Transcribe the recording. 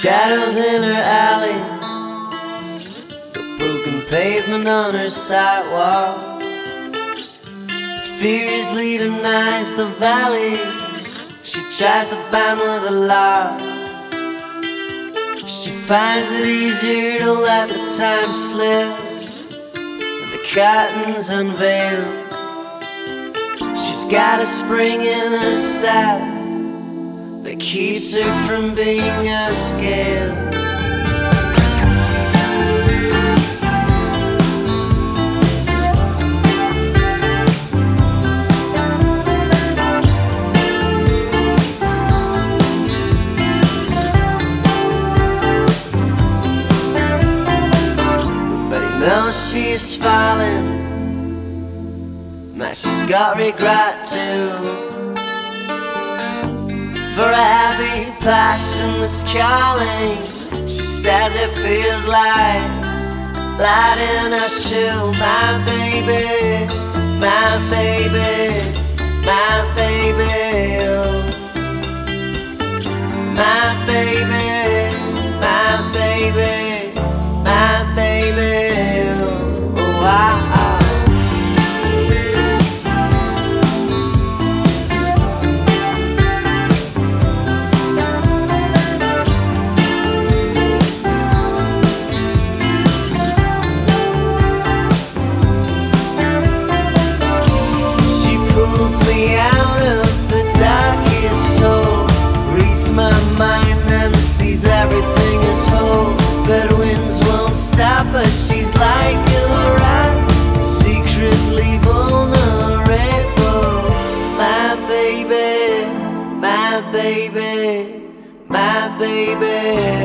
Shadows in her alley, the broken pavement on her sidewalk. But fear easily denies the valley. She tries to bind with a lock. She finds it easier to let the time slip when the curtains unveil. She's got a spring in her step that keeps her from being upscale. Now she's falling, now she's got regret too, for a heavy passion that's calling. She says it feels like light in her shoe. My baby, my baby, my baby, oh. My baby, my baby, my baby. She pulls me out of the darkest hole, reads my mind and sees everything as whole. But winds won't stop her, she's like a rat, secretly vulnerable. My baby, my baby, my baby.